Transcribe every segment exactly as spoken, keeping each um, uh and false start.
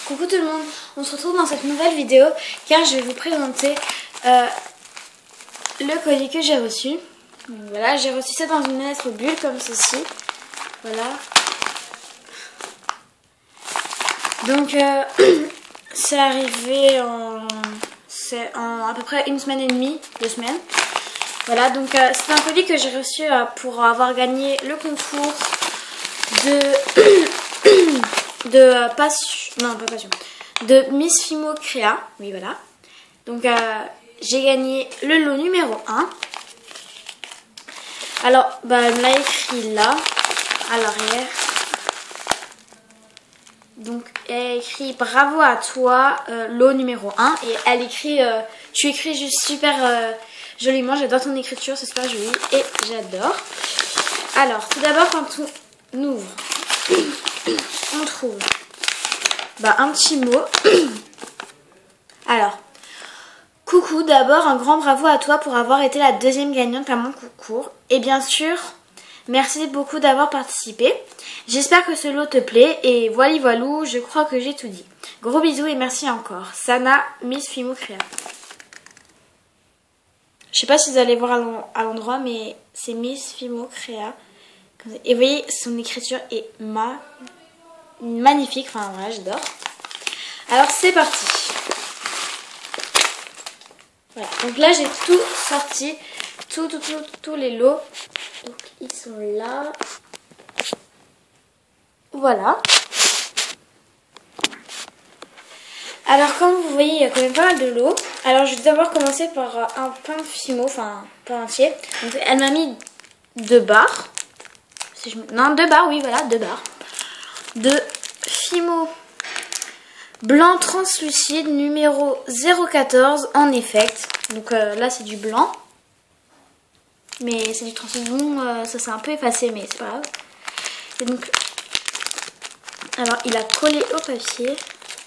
Coucou tout le monde, on se retrouve dans cette nouvelle vidéo car je vais vous présenter euh, le colis que j'ai reçu. Donc voilà, j'ai reçu ça dans une lettre bulle comme ceci. Voilà. Donc euh, c'est arrivé en, en à peu près une semaine et demie, deux semaines. Voilà, donc euh, c'est un colis que j'ai reçu euh, pour avoir gagné le concours de de euh, passion, non pas passion, de Miss Fimo Créa. Oui voilà. Donc euh, j'ai gagné le lot numéro un. Alors bah elle me l'a écrit là à l'arrière. Donc elle écrit bravo à toi, euh, lot numéro un. Et elle écrit, euh, tu écris juste super euh, joliment, j'adore ton écriture, c'est super joli et j'adore. Alors tout d'abord quand on ouvre, on trouve bah, un petit mot. Alors, coucou, d'abord un grand bravo à toi pour avoir été la deuxième gagnante à mon concours. Et bien sûr, merci beaucoup d'avoir participé. J'espère que ce lot te plaît et voilà voilou, je crois que j'ai tout dit. Gros bisous et merci encore. Sana, Miss Fimo Créa. Je sais pas si vous allez voir à l'endroit, mais c'est Miss Fimo Créa. Et vous voyez, son écriture est ma... magnifique. Enfin, voilà, j'adore. Alors, c'est parti. Voilà. Donc là, j'ai tout sorti. Tout, tout, tout, tous les lots. Donc, ils sont là. Voilà. Alors, comme vous voyez, il y a quand même pas mal de lots. Alors, je vais d'abord commencer par un pain Fimo. Enfin, pain entier. Donc, elle m'a mis deux barres. Si je... Non, deux barres, oui, voilà, deux barres. De Fimo blanc translucide numéro zéro quatorze en effect. Donc euh, là, c'est du blanc. Mais c'est du translucide. Bon, euh, ça s'est un peu effacé, mais c'est pas grave. Et donc, alors, il a collé au papier.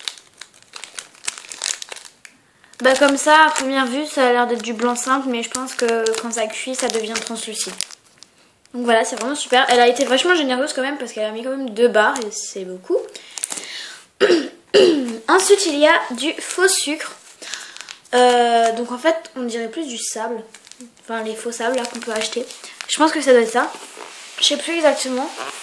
Bah comme ça, à première vue, ça a l'air d'être du blanc simple, mais je pense que quand ça cuit, ça devient translucide. Donc voilà, c'est vraiment super. Elle a été vachement généreuse quand même parce qu'elle a mis quand même deux barres et c'est beaucoup. Ensuite, il y a du faux sucre. Euh, donc en fait, on dirait plus du sable. Enfin, les faux sables là qu'on peut acheter. Je pense que ça doit être ça. Je sais plus exactement.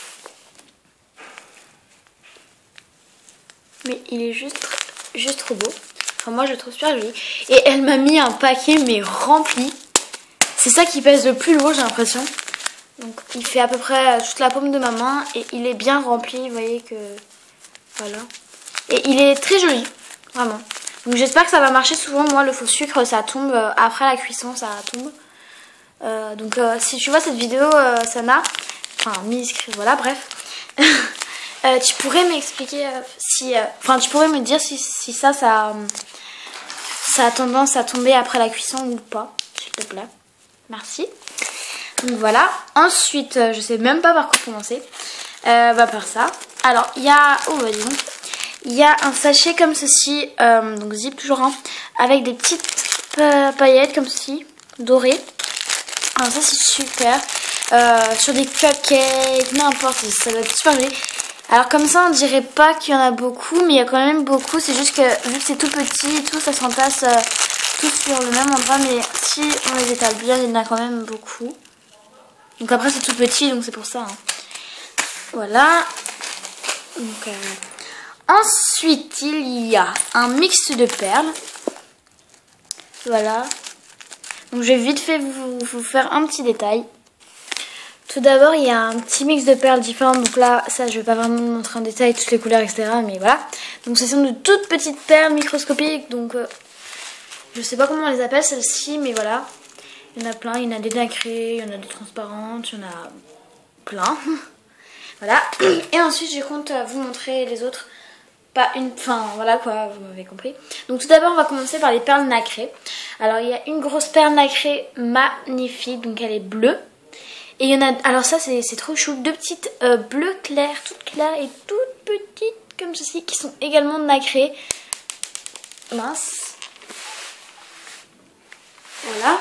Mais il est juste, juste trop beau. Enfin, moi, je le trouve super joli. Et elle m'a mis un paquet mais rempli. C'est ça qui pèse le plus lourd, j'ai l'impression. Donc il fait à peu près toute la paume de ma main et il est bien rempli, vous voyez que voilà. Et il est très joli, vraiment. Donc j'espère que ça va marcher. Souvent moi le faux sucre ça tombe après la cuisson, ça tombe. Euh, donc euh, si tu vois cette vidéo euh, Sana, enfin Miss, voilà bref. euh, tu pourrais m'expliquer euh, si, euh, enfin tu pourrais me dire si, si ça, ça, ça a tendance à tomber après la cuisson ou pas, s'il te plaît. Merci. Donc voilà, ensuite, je sais même pas par quoi commencer, euh, bah par ça. Alors, il y a, oh bah dis donc, il y a un sachet comme ceci, euh, donc zip toujours un, avec des petites pa paillettes comme ceci, dorées. Alors ça c'est super, euh, sur des cupcakes, n'importe, ça va être super joli. Alors comme ça on dirait pas qu'il y en a beaucoup, mais il y a quand même beaucoup, c'est juste que vu que c'est tout petit et tout, ça s'entasse euh, tout sur le même endroit, mais si on les étale bien, il y en a quand même beaucoup. Donc après c'est tout petit, donc c'est pour ça. Hein. Voilà. Donc, euh... ensuite il y a un mix de perles. Voilà. Donc je vais vite fait vous, vous faire un petit détail. Tout d'abord il y a un petit mix de perles différentes. Donc là ça je vais pas vraiment vous montrer en détail toutes les couleurs et cetera. Mais voilà. Donc ce sont de toutes petites perles microscopiques. Donc euh, je sais pas comment on les appelle celles-ci, mais voilà. Il y en a plein, il y en a des nacrées, il y en a des transparentes, il y en a plein. Voilà. Et ensuite, je compte vous montrer les autres. Pas une... Enfin, voilà quoi, vous m'avez compris. Donc tout d'abord, on va commencer par les perles nacrées. Alors, il y a une grosse perle nacrée magnifique, donc elle est bleue. Et il y en a... Alors ça, c'est trop chou. Deux petites euh, bleues claires, toutes claires et toutes petites, comme ceci, qui sont également nacrées. Mince. Voilà.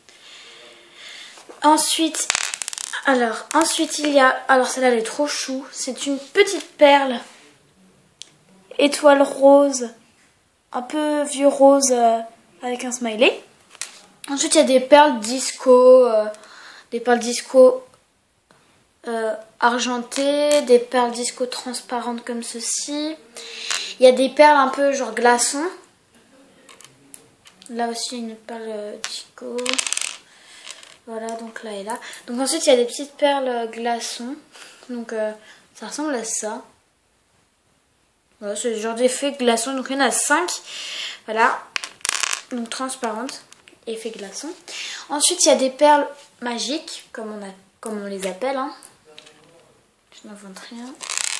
Ensuite, alors, ensuite il y a, alors celle-là elle est trop chou, c'est une petite perle étoile rose, un peu vieux rose euh, avec un smiley. Ensuite il y a des perles disco, euh, des perles disco euh, argentées, des perles disco transparentes comme ceci. Il y a des perles un peu genre glaçons. Là aussi une perle disco. Voilà, donc là et là. Donc ensuite il y a des petites perles glaçons. Donc euh, ça ressemble à ça. Voilà, c'est le genre d'effet glaçon. Donc il y en a cinq. Voilà. Donc transparentes. Effet glaçon. Ensuite il y a des perles magiques. Comme on, a, comme on les appelle. Hein. Je n'invente rien.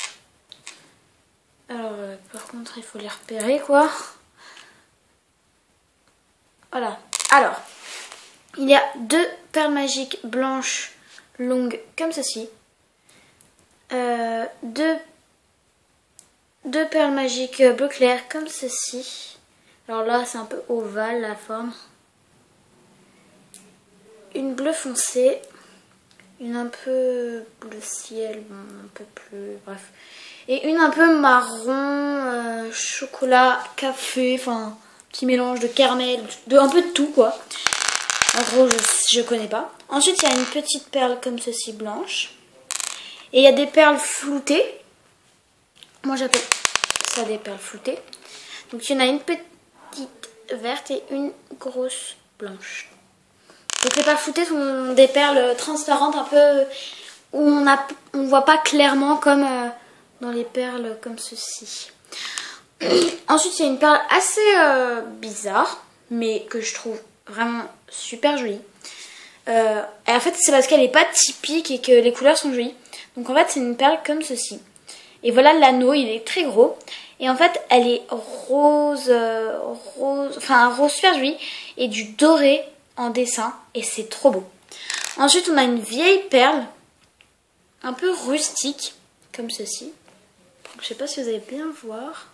Alors euh, par contre il faut les repérer quoi. Voilà. Alors. Il y a deux perles magiques blanches longues comme ceci. Euh, deux, deux perles magiques bleu clair comme ceci. Alors là c'est un peu ovale la forme. Une bleue foncée. Une un peu bleu ciel, bon, un peu plus, bref. Et une un peu marron, euh, chocolat, café, enfin petit mélange de caramel, de un peu de tout quoi. En gros, je, je connais pas. Ensuite, il y a une petite perle comme ceci, blanche. Et il y a des perles floutées. Moi, j'appelle ça des perles floutées. Donc, il y en a une petite verte et une grosse blanche. Donc, les perles floutées sont des perles transparentes, un peu où on ne voit pas clairement comme euh, dans les perles comme ceci. Ensuite, il y a une perle assez euh, bizarre, mais que je trouve vraiment super jolie. Euh, et en fait c'est parce qu'elle est pas typique et que les couleurs sont jolies. Donc en fait c'est une perle comme ceci. Et voilà l'anneau, il est très gros. Et en fait elle est rose, euh, rose, enfin un rose super joli et du doré en dessin. Et c'est trop beau. Ensuite on a une vieille perle un peu rustique comme ceci. Je sais pas si vous allez bien voir.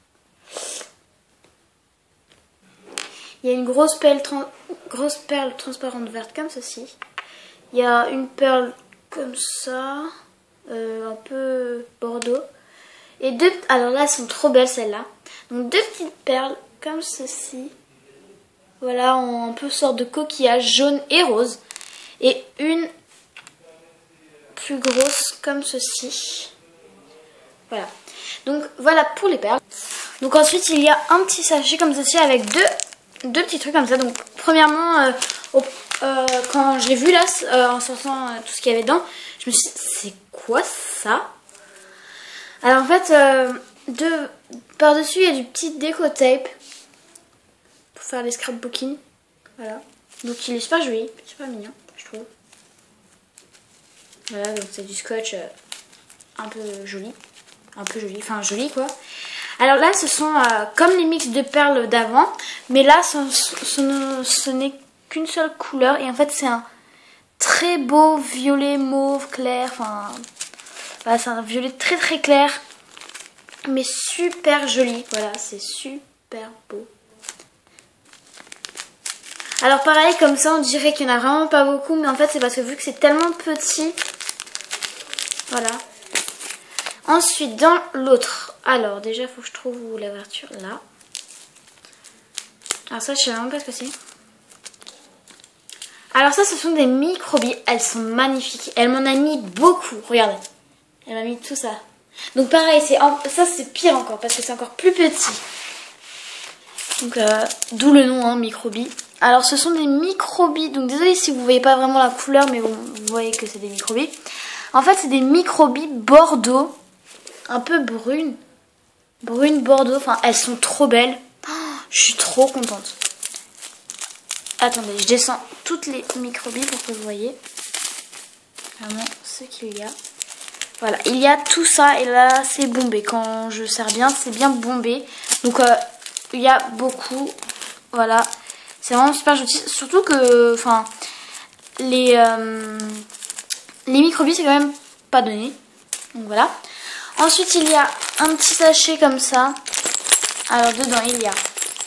Il y a une grosse perle, grosse perle transparente verte comme ceci. Il y a une perle comme ça, euh, un peu bordeaux. Et deux, alors là elles sont trop belles celles-là. Donc deux petites perles comme ceci. Voilà, en un peu sorte de coquillage jaune et rose. Et une plus grosse comme ceci. Voilà. Donc voilà pour les perles. Donc ensuite il y a un petit sachet comme ceci avec deux deux petits trucs comme ça. Donc premièrement euh, au, euh, quand je l'ai vu là euh, en sortant euh, tout ce qu'il y avait dedans, je me suis dit c'est quoi ça? Alors en fait euh, de, par dessus il y a du petit déco tape pour faire les scrapbooking. Voilà, donc il est super joli, super mignon je trouve. Voilà, donc c'est du scotch euh, un peu joli, un peu joli, enfin joli quoi. Alors là, ce sont euh, comme les mix de perles d'avant, mais là, ce, ce, ce n'est qu'une seule couleur. Et en fait, c'est un très beau violet mauve clair. Enfin, voilà, c'est un violet très très clair, mais super joli. Voilà, c'est super beau. Alors pareil, comme ça, on dirait qu'il n'y en a vraiment pas beaucoup, mais en fait, c'est parce que vu que c'est tellement petit, voilà. Ensuite, dans l'autre, alors déjà, il faut que je trouve où l'ouverture, là. Alors ça, je sais vraiment pas ce que c'est. Alors ça, ce sont des microbilles, elles sont magnifiques. Elle m'en a mis beaucoup, regardez. Elle m'a mis tout ça. Donc pareil, c'est en... ça c'est pire encore, parce que c'est encore plus petit. Donc, euh, d'où le nom, hein, microbilles. Alors ce sont des microbilles, donc désolé si vous voyez pas vraiment la couleur, mais bon, vous voyez que c'est des microbilles. En fait, c'est des microbilles bordeaux. Un peu brune, brune bordeaux, enfin elles sont trop belles, oh, je suis trop contente. Attendez, je descends toutes les microbilles pour que vous voyez vraiment ce qu'il y a. Voilà, il y a tout ça et là c'est bombé, quand je sers bien c'est bien bombé. Donc euh, il y a beaucoup, voilà, c'est vraiment super joli, surtout que enfin les, euh, les microbilles c'est quand même pas donné, donc voilà. Ensuite, il y a un petit sachet comme ça. Alors, dedans, il y a...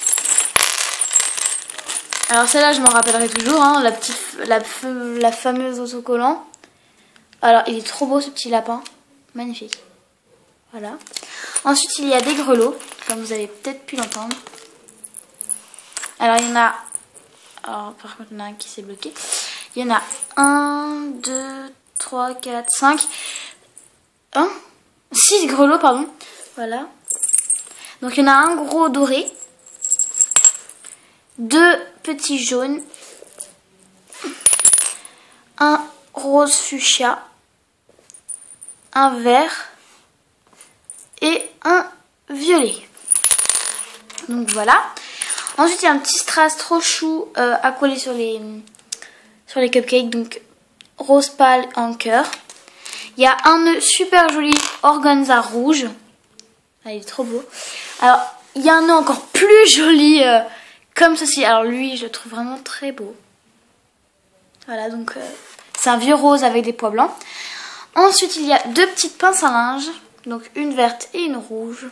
Alors, celle-là, je m'en rappellerai toujours. Hein, la, petite, la, la fameuse autocollant. Alors, il est trop beau, ce petit lapin. Magnifique. Voilà. Ensuite, il y a des grelots, comme vous avez peut-être pu l'entendre. Alors, il y en a... Alors, par contre, il y en a un qui s'est bloqué. Il y en a un, deux, trois, quatre, cinq... un, six grelots, pardon. Voilà. Donc, il y en a un gros doré. Deux petits jaunes. Un rose fuchsia. Un vert. Et un violet. Donc voilà. Ensuite il y a un petit strass trop chou euh, à coller sur les, sur les cupcakes. Donc rose pâle en cœur. Il y a un nœud super joli organza rouge. Ah, il est trop beau. Alors il y a un nœud encore plus joli euh, comme ceci. Alors lui je le trouve vraiment très beau. Voilà, donc euh, c'est un vieux rose avec des pois blancs. Ensuite il y a deux petites pinces à linge. Donc une verte et une rouge.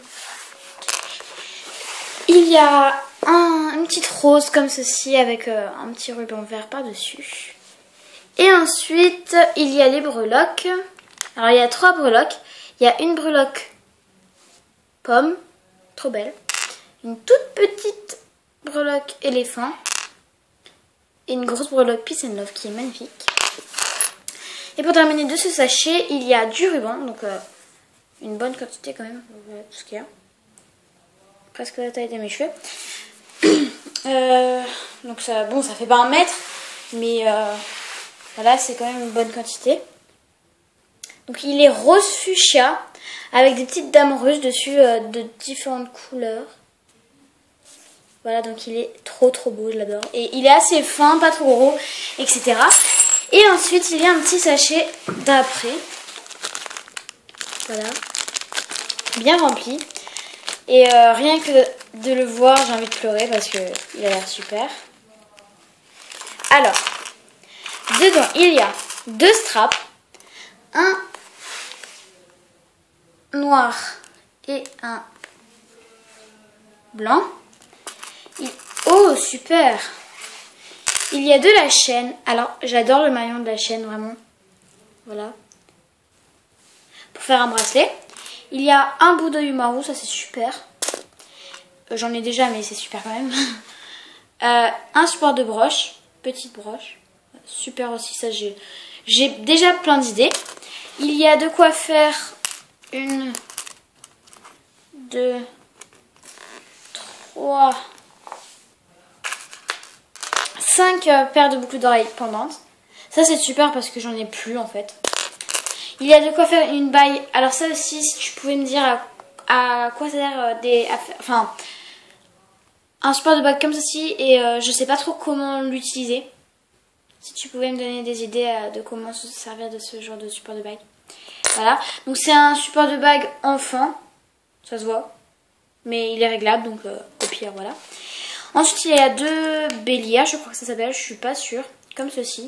Il y a un, une petite rose comme ceci avec euh, un petit ruban vert par-dessus. Et ensuite, il y a les breloques. Alors il y a trois breloques. Il y a une breloque pomme, trop belle. Une toute petite breloque éléphant. Et une grosse breloque peace and love qui est magnifique. Et pour terminer de ce sachet, il y a du ruban. Donc... Euh, une bonne quantité quand même, voilà tout ce qu'il y a. Presque la taille de mes cheveux. euh, donc ça, bon, ça fait pas un mètre, mais euh, voilà, c'est quand même une bonne quantité. Donc il est rose fuchsia, avec des petites dames russes dessus euh, de différentes couleurs. Voilà, donc il est trop trop beau, je l'adore. Et il est assez fin, pas trop gros, et cetera. Et ensuite, il y a un petit sachet d'après. Voilà, bien rempli. Et euh, rien que de le voir, j'ai envie de pleurer parce que il a l'air super. Alors, dedans, il y a deux straps. Un noir et un blanc. Il... Oh, super! Il y a de la chaîne. Alors, j'adore le maillon de la chaîne, vraiment. Voilà. Pour faire un bracelet. Il y a un bout de Yumaru, ça c'est super. Euh, J'en ai déjà, mais c'est super quand même. euh, un support de broche, petite broche. Super aussi, ça j'ai j'ai déjà plein d'idées. Il y a de quoi faire une, deux, trois, cinq euh, paires de boucles d'oreilles pendantes. Ça c'est super parce que j'en ai plus en fait. Il y a de quoi faire une bague. Alors ça aussi, si tu pouvais me dire à, à quoi ça sert euh, des... À faire, enfin, un support de bague comme ceci et euh, je sais pas trop comment l'utiliser. Si tu pouvais me donner des idées euh, de comment se servir de ce genre de support de bague. Voilà. Donc c'est un support de bague enfant. Ça se voit. Mais il est réglable, donc euh, au pire, voilà. Ensuite, il y a deux bélias, je crois que ça s'appelle, je suis pas sûre. Comme ceci.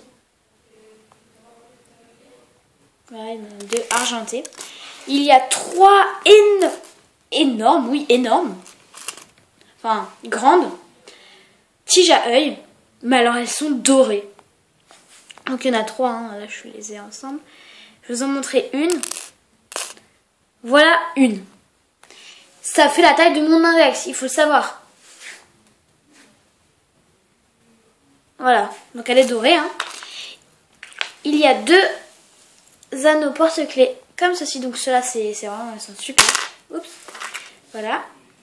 Voilà, deux argentés. Il y a trois éno énormes, oui, énormes. Enfin, grandes. Tiges à œil. Mais alors, elles sont dorées. Donc, il y en a trois. Hein. Là, je les ai ensemble. Je vais vous en montrer une. Voilà une. Ça fait la taille de mon index, il faut le savoir. Voilà. Donc, elle est dorée. Hein. Il y a deux anneaux porte-clés comme ceci. Donc ceux-là c'est vraiment, elles sont super. Oups. Voilà.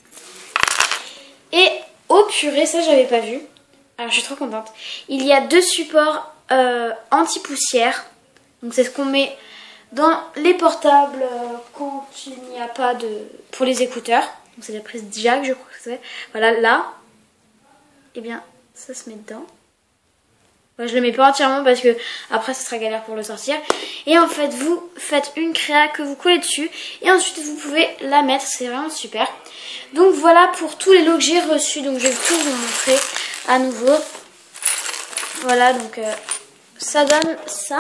Et oh purée, ça j'avais pas vu. Alors je suis trop contente. Il y a deux supports euh, anti-poussière. Donc c'est ce qu'on met dans les portables euh, quand il n'y a pas de... pour les écouteurs. Donc c'est la prise jack, je crois que c'est. Voilà, là. Et bien ça se met dedans. Ouais, je le mets pas entièrement parce que après ce sera galère pour le sortir. Et en fait vous faites une créa que vous collez dessus et ensuite vous pouvez la mettre, c'est vraiment super. Donc voilà pour tous les lots que j'ai reçus, donc je vais tout vous montrer à nouveau. Voilà, donc euh, ça donne ça.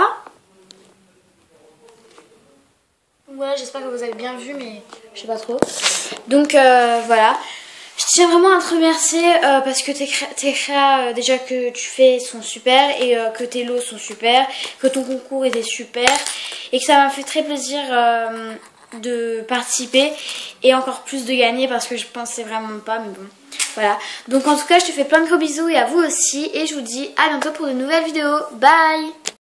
Voilà, j'espère que vous avez bien vu, mais je sais pas trop. Donc euh, voilà. Je tiens vraiment à te remercier euh, parce que tes créas, tes créas euh, déjà que tu fais sont super et euh, que tes lots sont super, que ton concours était super et que ça m'a fait très plaisir euh, de participer et encore plus de gagner parce que je pensais vraiment pas, mais bon. Voilà. Donc en tout cas, je te fais plein de gros bisous et à vous aussi. Et je vous dis à bientôt pour de nouvelles vidéos. Bye!